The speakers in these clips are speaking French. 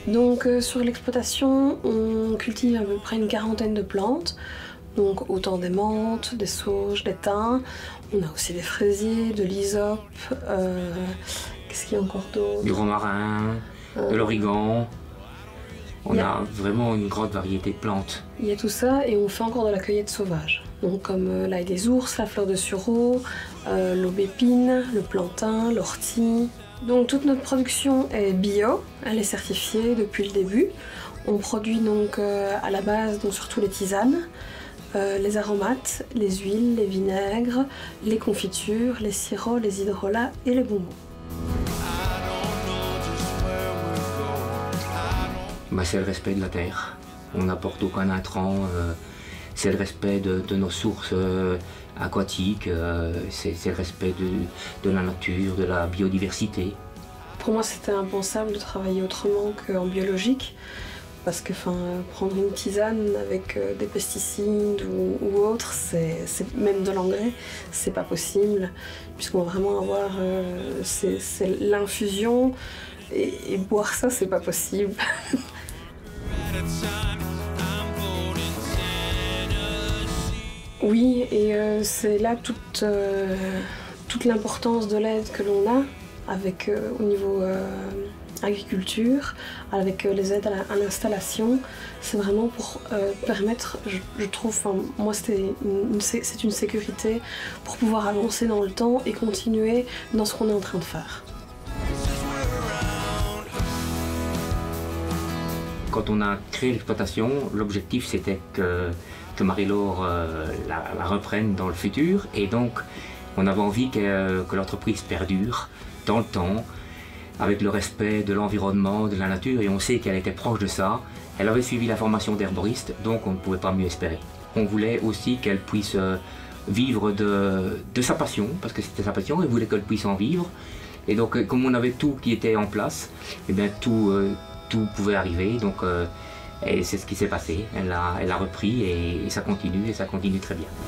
Donc sur l'exploitation, on cultive à peu près une quarantaine de plantes. Donc autant des menthes, des sauges, des thym. On a aussi des fraisiers, de l'hysope. Qu'est-ce qu'il y a encore d'autre? Du romarin, de l'origan. On a vraiment une grande variété de plantes. Il y a tout ça et on fait encore de la cueillette sauvage. Donc comme l'ail des ours, la fleur de sureau, l'aubépine, le plantain, l'ortie. Donc toute notre production est bio, elle est certifiée depuis le début. On produit donc à la base donc surtout les tisanes, les aromates, les huiles, les vinaigres, les confitures, les sirops, les hydrolats et les bonbons. C'est le respect de la terre. On n'apporte aucun intrant. C'est le respect de nos sources aquatiques. C'est le respect de la nature, de la biodiversité. Pour moi, c'était impensable de travailler autrement qu'en biologique. Parce que prendre une tisane avec des pesticides ou autre, même de l'engrais, c'est pas possible. Puisqu'on va vraiment avoir c'est l'infusion et boire ça, c'est pas possible. Oui, et c'est là toute l'importance de l'aide que l'on a avec, au niveau agriculture, avec les aides à l'installation. C'est vraiment pour permettre, je trouve, moi c'est une sécurité pour pouvoir avancer dans le temps et continuer dans ce qu'on est en train de faire. Quand on a créé l'exploitation, l'objectif c'était que Marie-Laure la reprenne dans le futur, et donc on avait envie que l'entreprise perdure dans le temps, avec le respect de l'environnement, de la nature, et on sait qu'elle était proche de ça. Elle avait suivi la formation d'herboriste, donc on ne pouvait pas mieux espérer. On voulait aussi qu'elle puisse vivre de sa passion, parce que c'était sa passion, elle voulait qu'elle puisse en vivre. Et donc comme on avait tout qui était en place, et bien tout pouvait arriver, donc et c'est ce qui s'est passé. Elle a repris et ça continue très bien.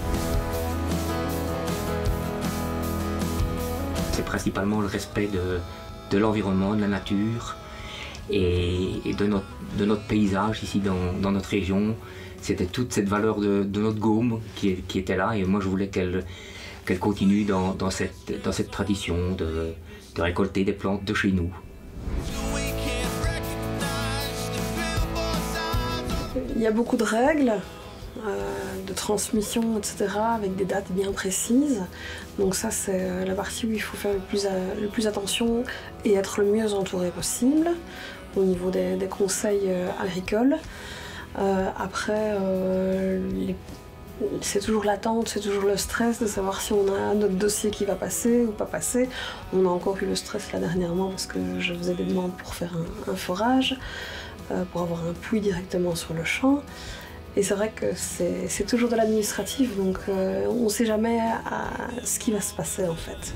C'est principalement le respect de l'environnement, de la nature et de notre paysage ici dans notre région. C'était toute cette valeur de notre gaume qui était là, et moi je voulais qu'elle continue dans cette tradition de récolter des plantes de chez nous. Il y a beaucoup de règles, de transmission, etc., avec des dates bien précises. Donc ça, c'est la partie où il faut faire le plus attention et être le mieux entouré possible au niveau des conseils agricoles. Après, c'est toujours l'attente, c'est toujours le stress de savoir si on a notre dossier qui va passer ou pas passer. On a encore eu le stress là dernièrement parce que je faisais des demandes pour faire un forage, pour avoir un puits directement sur le champ. Et c'est vrai que c'est toujours de l'administratif, donc on ne sait jamais ce qui va se passer en fait.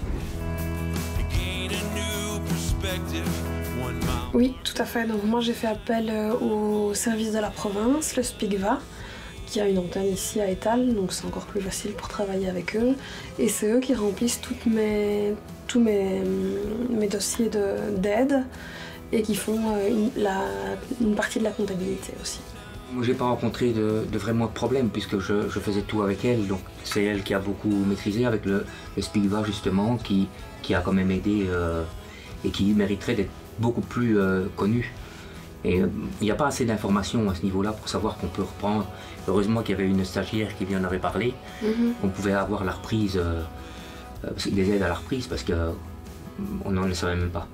Oui, tout à fait. Donc moi j'ai fait appel au service de la province, le SPICVA, qui a une antenne ici à Étal, donc c'est encore plus facile pour travailler avec eux. Et c'est eux qui remplissent tous mes dossiers d'aide et qui font une partie de la comptabilité aussi. Moi, j'ai pas rencontré vraiment de problème puisque je faisais tout avec elle, donc c'est elle qui a beaucoup maîtrisé avec le SPICVA justement, qui a quand même aidé et qui mériterait d'être beaucoup plus connu. Et il n'y a pas assez d'informations à ce niveau-là pour savoir qu'on peut reprendre. Heureusement qu'il y avait une stagiaire qui lui en avait parlé, on pouvait avoir la reprise, des aides à la reprise parce qu'on n'en le savait même pas.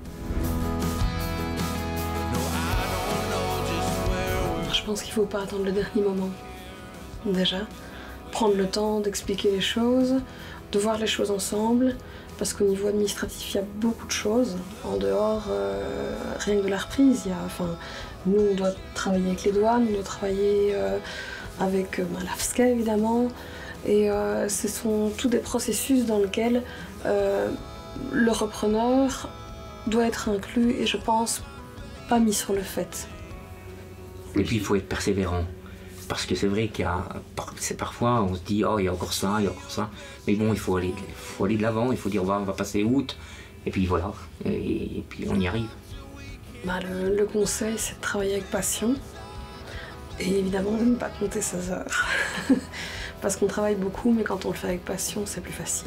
Je pense qu'il ne faut pas attendre le dernier moment, déjà. Prendre le temps d'expliquer les choses, de voir les choses ensemble, parce qu'au niveau administratif, il y a beaucoup de choses. En dehors, rien que de la reprise, nous, on doit travailler avec les douanes, on doit travailler avec l'AFSCA, évidemment. Et ce sont tous des processus dans lesquels le repreneur doit être inclus et je pense pas mis sur le fait. Et puis il faut être persévérant, parce que c'est vrai qu'il y a, parfois on se dit oh il y a encore ça, mais bon il faut aller de l'avant, il faut dire on va passer août, et puis voilà, et puis on y arrive. Le conseil, c'est de travailler avec passion et évidemment de ne pas compter ses heures. Parce qu'on travaille beaucoup, mais quand on le fait avec passion, c'est plus facile.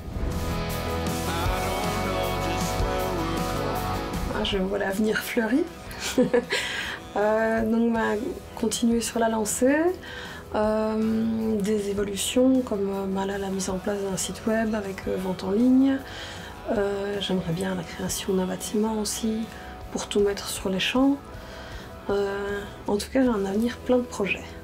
Je vois l'avenir fleuri. Donc continuer sur la lancée, des évolutions comme la mise en place d'un site web avec vente en ligne. J'aimerais bien la création d'un bâtiment aussi pour tout mettre sur les champs. En tout cas, j'ai un avenir plein de projets.